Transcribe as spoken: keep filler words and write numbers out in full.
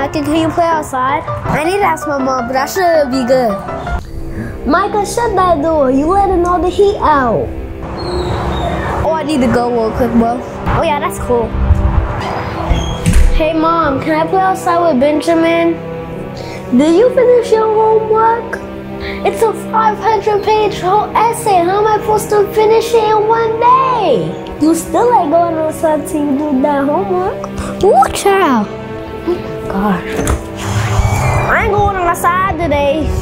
Micah, can you play outside? I need to ask my mom, but I should be good. Micah, shut that door. You letting all the heat out. Oh, I need to go real quick, bro. Oh yeah, that's cool. Hey mom, can I play outside with Benjamin? Did you finish your homework? It's a five hundred page whole essay. How am I supposed to finish it in one day? You still ain't going outside till you do that homework. Ooh, child. Gosh. I ain't going outside today.